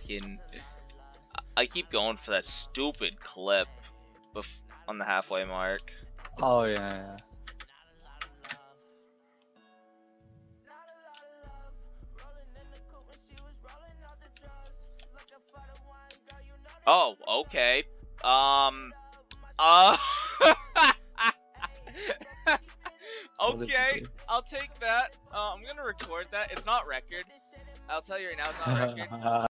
fucking... I keep going for that stupid clip on the halfway mark. Oh yeah. Oh, okay. Okay, I'll take that. I'm gonna record that. It's not record. I'll tell you right now, it's not record.